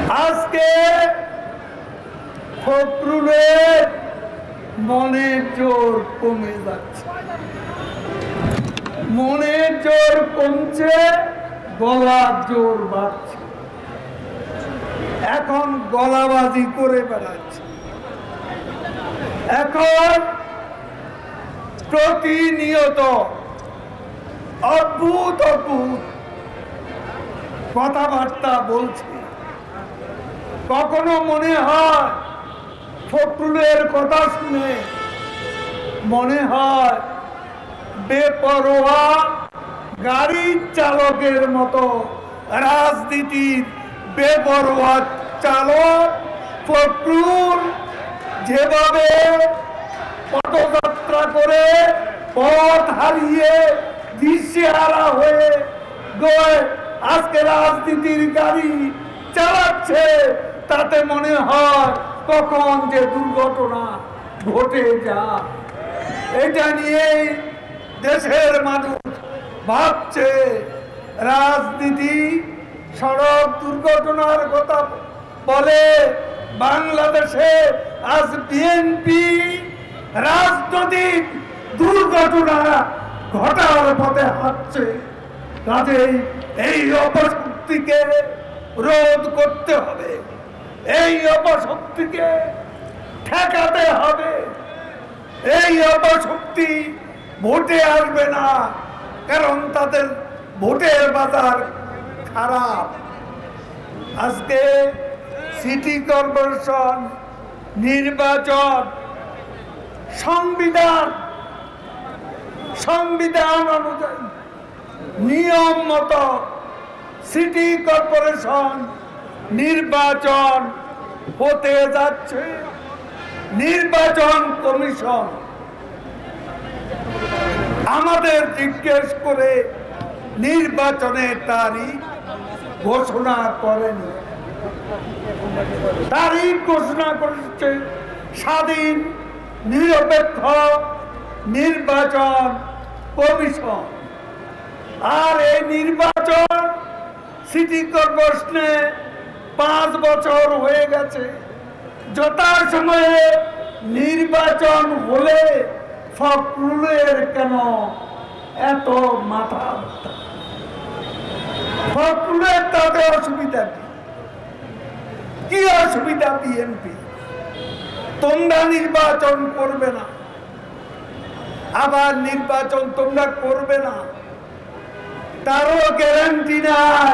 আজকে ফখরুলের মনের জোর কমে যাচ্ছে, মনের জোর কমছে, গলার জোর বাড়ছে। এখন গলাবাজি করে বেড়াচ্ছে। এখন প্রতিনিয়ত অদ্ভুত অদ্ভুত কথাবার্তা বলছে। কখনো মনে হয় ফখরুলের কথা শুনে মনে হয় বেপরোয়া গাড়ির চালকের মতো রাজনীতির বেপরোয়া চালক ফখরুল যেভাবে পদযাত্রা করে পথ হারিয়ে দিশেহারা হয়ে আজকে রাজনীতির গাড়ি চালাচ্ছে, তাতে মনে হয় কখন যে দুর্ঘটনা ঘটে যায়। এটা নিয়েই দেশের মানুষ ভাবছে। রাজনীতি সড়ক দুর্ঘটনার কথা বলে বাংলাদেশে আজ বিএনপি রাজনৈতিক দুর্ঘটনা ঘটার পথে হাঁটছে। কাজেই এই অপশক্তিকে রোধ করতে হবে, এই অপশক্তিকে ঠেকাতে হবে। এই অপশক্তি ভোটে আসবে না, কারণ তাদের ভোটের বাজার খারাপ। আজকে সিটি কর্পোরেশন নির্বাচন সংবিধান অনুযায়ী নিয়ম মতো সিটি কর্পোরেশন নির্বাচন হতে যাচ্ছে। নির্বাচন কমিশন আমাদের জিজ্ঞেস করে নির্বাচনের তারিখ ঘোষণা করেনি। তারিখ ঘোষণা করেছে স্বাধীন নিরপেক্ষ নির্বাচন কমিশন। আর এই নির্বাচন সিটি কর্পোরেশনে 5 বছর হয়ে গেছে। যথাসময়ে নির্বাচন হলে ফখরুলের কেন এত মাথা ব্যথা? ফখরুলের তাতে অসুবিধা কি অসুবিধা? বিএনপি তোমরা নির্বাচন করবে না, আবার নির্বাচন তোমরা করবে না, তারও গ্যারান্টি নাই।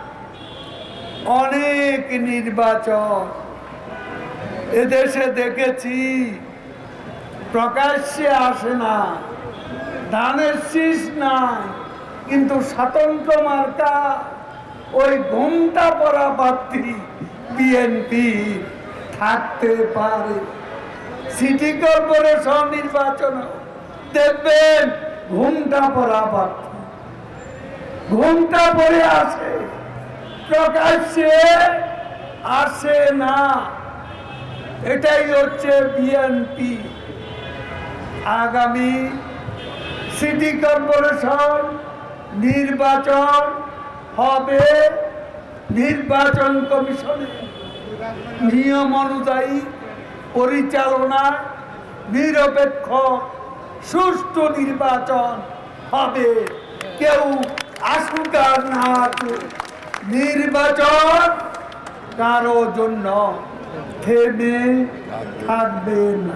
অনেক নির্বাচন এদেশে দেখেছি প্রকাশ্যে আসে না, ধানের শীষ নাই, কিন্তু স্বতন্ত্র মার্কা ওই ঘোমটা পরা প্রার্থী বিএনপি থাকতে পারে। সিটি কর্পোরেশন নির্বাচন দেখবেন ঘোমটা পরা প্রার্থী ঘোমটা পরে আসে, প্রকাশ্যে আসে না। এটাই হচ্ছে বিএনপি। আগামী সিটি কর্পোরেশন নির্বাচন হবে নির্বাচন কমিশনের নিয়ম অনুযায়ী পরিচালনা, নিরপেক্ষ সুষ্ঠু নির্বাচন হবে। কেউ আসুক আর না আসুক, নির্বাচন কারো জন্য থেমে থাকবে না।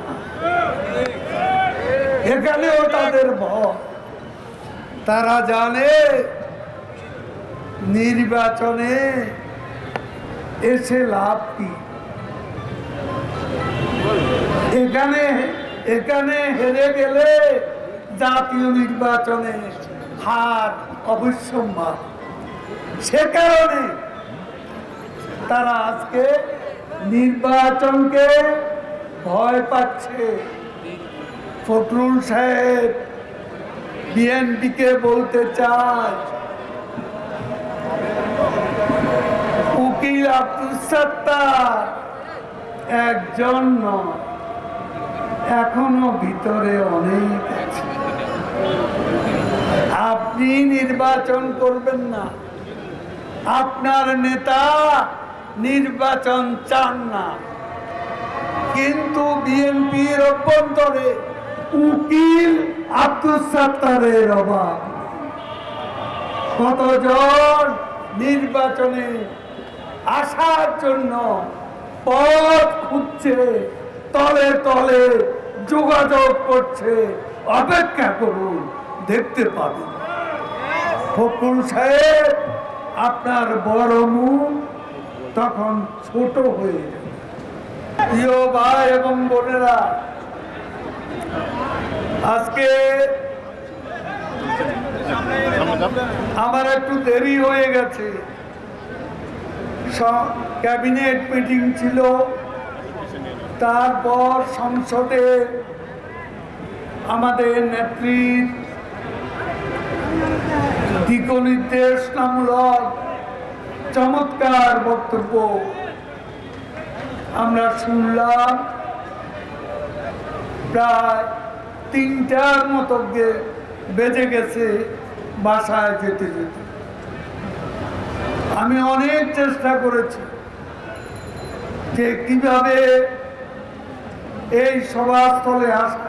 এখানেও তাদের ভয়। তারা জানে নির্বাচনে এসে লাভ কি। এখানে হেরে গেলে জাতীয় নির্বাচনে হার অবশ্যম্ভাবী। সে কারণে তারা আজকে নির্বাচনকে ভয় পাচ্ছে। ফখরুল সাহেব বিএনপিকে বলতে চায়, উকিল আব্দুল সত্তার একজন নয়, এখনো ভিতরে অনেক আছে। আপনি নির্বাচন করবেন না, আপনার নেতা নির্বাচন চান না, কিন্তু বিএনপির অভ্যন্তরে উকিল আব্দুল সাত্তারের অভাব। কতজন নির্বাচনে আসার জন্য পথ খুঁজছে, তলে তলে যোগাযোগ করছে, অপেক্ষা করুন, দেখতে পাবেন। ফখরুল সাহেব, আপনার বড় মুখ তখন ছোট হয়ে যাবে। প্রিয় ভাই এবং বোনেরা, আজকে আমার একটু দেরি হয়ে গেছে। ক্যাবিনেট মিটিং ছিল, তারপর সংসদে আমাদের নেত্রীর দিকনির্দেশনামূলক চমৎকার বক্তব্য আমরা শুনলাম। প্রায় 3টার মতো বেজে গেছে বাসায় যেতে যেতে। আমি অনেক চেষ্টা করেছি যে কিভাবে এই সভাস্থলে আসা।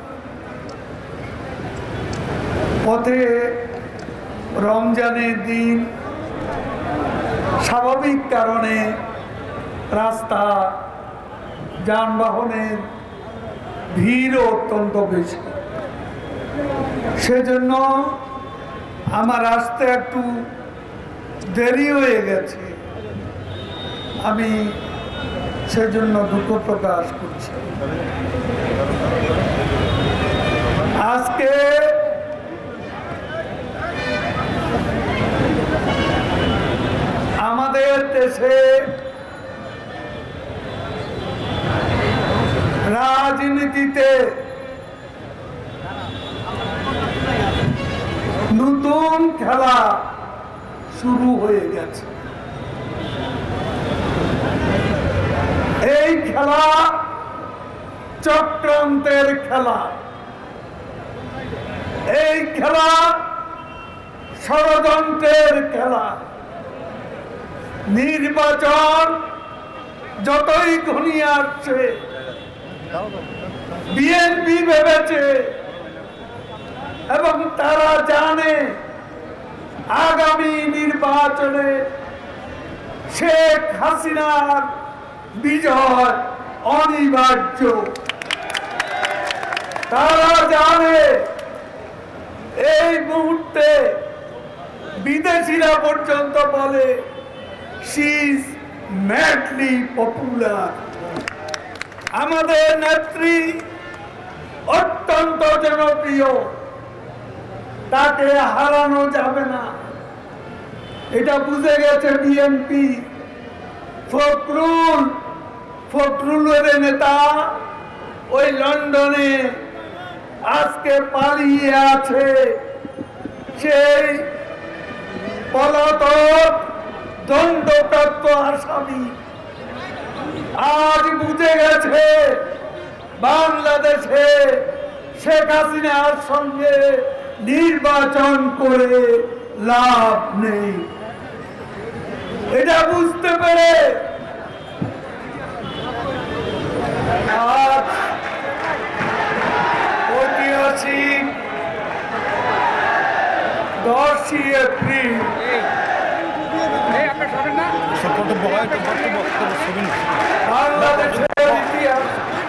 পথে রমজানের দিন, স্বাভাবিক কারণে রাস্তা যানবাহনের ভিড় অত্যন্ত বেশি, সেজন্য আমার আসতে একটু দেরি হয়ে গেছে। আমি সেজন্য দুঃখ প্রকাশ করছি। আজকে আমাদের দেশে রাজনীতিতে নতুন খেলা শুরু হয়ে গেছে। এই খেলা চক্রান্তের খেলা, এই খেলা ষড়যন্ত্রের খেলা। নির্বাচন যতই ঘনিয়ে আসছে, বিএনপি ভেবেছে এবং তারা জানে আগামী নির্বাচনে শেখ হাসিনার বিজয় অনিবার্য। তারা জানে এই মুহূর্তে বিদেশিরা পর্যন্ত বলে শি ইজ ম্যাডলি পপুলার। আমাদের নেত্রী অত্যন্ত জনপ্রিয়, তাকে হারানো যাবে না, এটা বুঝে গেছে বিএনপি। ফখরুলের নেতা ওই লন্ডনে আজকে পালিয়ে আছে। সেই পলাতক দণ্ডপ্রাপ্ত আসামি আজ বুঝে গেছে বাংলাদেশে শেখ হাসিনার সঙ্গে নির্বাচন করে লাভ নেই। এটা বুঝতে পেরে আজ ঐতিহাসিক 10ই এপ্রিল বাংলাদেশের ইতিহাস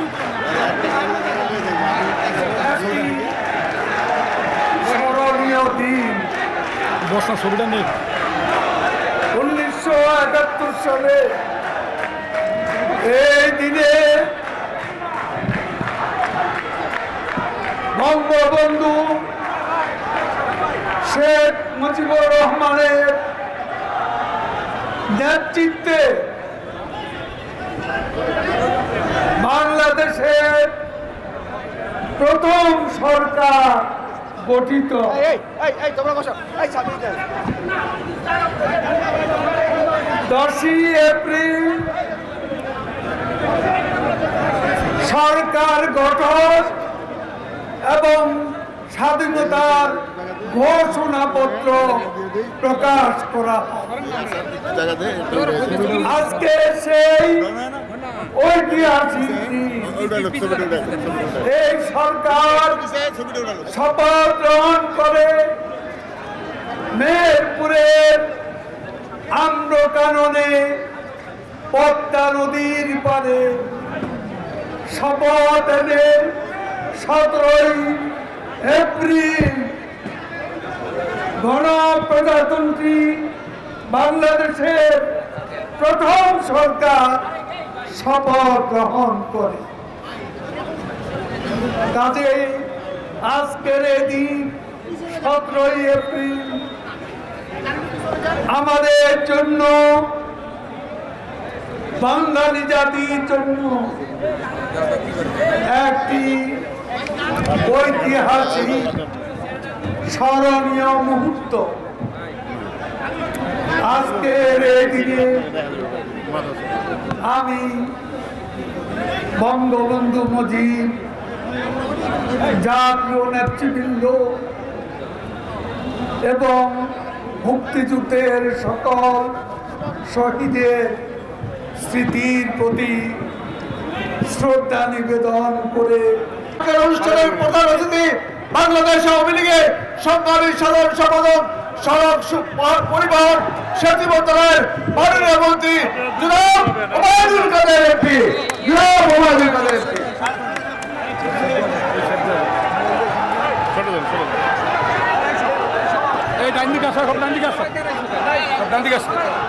স্মরণীয় দিন। 1971 সালে এই দিনে বঙ্গবন্ধু শেখ মুজিবুর রহমানের নেতৃত্বে বাংলাদেশের প্রথম সরকার গঠিত। 10ই এপ্রিল সরকার গঠন এবং স্বাধীনতার ঘোষণাপত্র প্রকাশ করা হয়। আজকে সেই ঐতিহাসিক দিন। এই সরকার শপথ গ্রহণ করে মেহেরপুরের আম্রকাননে পদ্মা নদীর পারে শপথ এনে 17 এপ্রিল গণপ্রজাতন্ত্রী বাংলাদেশের প্রথম সরকার শপথ গ্রহণ করে। কাজেই আজকের এই দিন 17 এপ্রিল আমাদের জন্য, বাঙালি জাতির জন্য একটি ঐতিহাসিক স্মরণীয় মুহূর্ত। আজকের এই দিনে আমি বঙ্গবন্ধু মুজিব, জাতীয় নেতৃবৃন্দ এবং মুক্তিযুদ্ধের সকল শহীদের স্মৃতির প্রতি শ্রদ্ধা নিবেদন করে অনুষ্ঠানের প্রধান অতিথি বাংলাদেশ আওয়ামী লীগের সংগ্রামী সাধারণ সম্পাদক, সড়ক পরিবহন সেতু মন্ত্রণালয়ের মাননীয় মন্ত্রী জনাব ওবায়দুল কাদের এমপি। এই ডান দিকে আসো, সব ডান দিকে আসো, সব ডান দিকে আসো।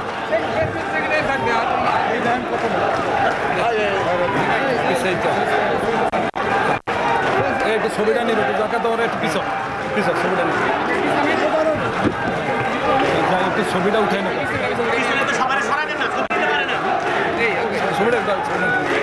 একটু ছবিটা নিবে, যাকে তোমার একটু পিছন পিছন ছবিটা নিবে, একটু ছবিটা উঠে নেবে, ছবিটা